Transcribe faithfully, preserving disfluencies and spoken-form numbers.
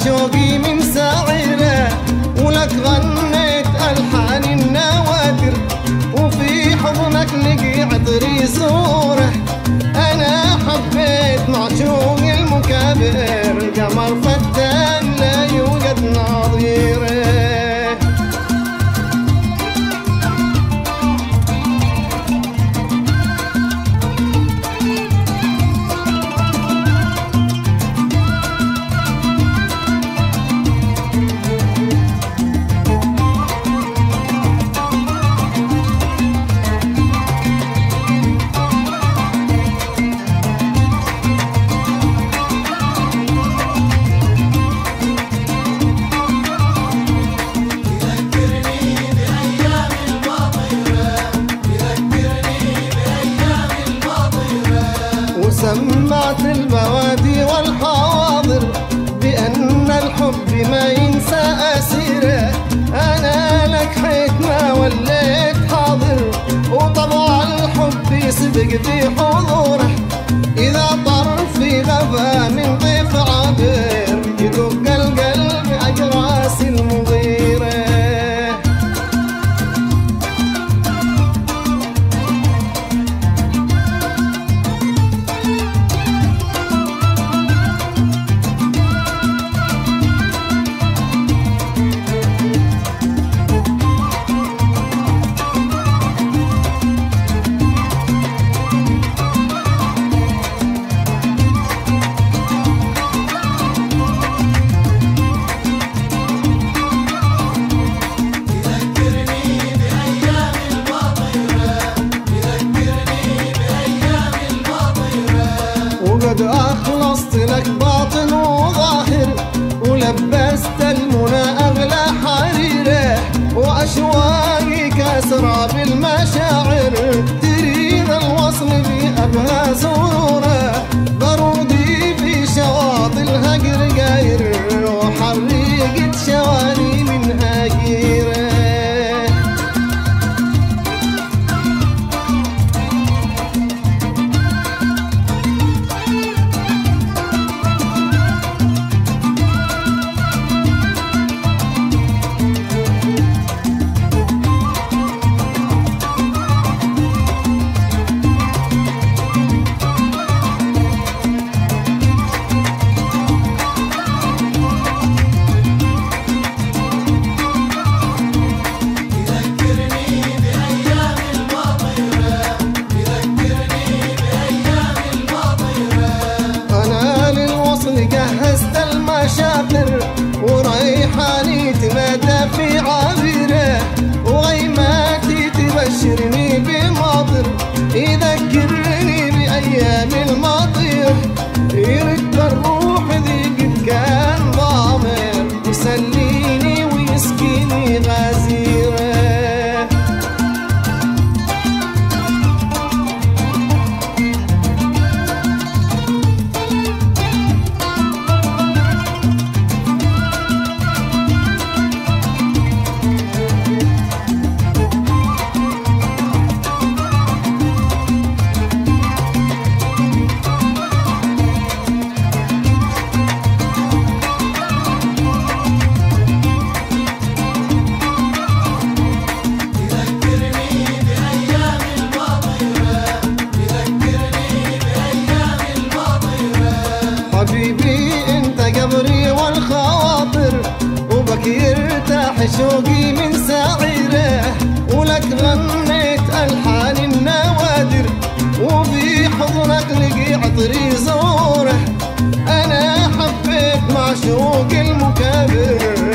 شوقي من ساعره، ولك غنيت ألحان النوادر، وفي حضنك لقي عطري زوره. أنا حبيت معشوق المكابر، قمر فتان لا يوجد نظيره. سمعت البوادي والحواضر بأن الحب ما ينسى أسيره. أنا لك حيت ما وليت حاضر، وطبع الحب يسبق في حضوره. إذا طر في غفا من ضيف عابر، يدق القلب أجراس المغيره. وقد أخلصت لك باطن وظاهر، ولبست المنى أغلى حريره. وأشواقي كأسرى بالمشاعر، تريد الوصل في أبهى سروره. بارودي في شواطئ الهجر قاير، وحريقة شواري من هاجيره. جهزت المشاعر، وريحاني تمادى في عبيره، وغيماتي تبشرني بماطر، يذكرني بأيام الماضية. يرد الروح ذي قد كان ضامر، يسليني ويسقيني غزيره. حبيبي انت قبري والخواطر، وبك يرتاح شوقي من ساعره. ولك غنيت ألحان النوادر، وفي حضنك لقي عطري زوره. أنا حبيت معشوق المكابر،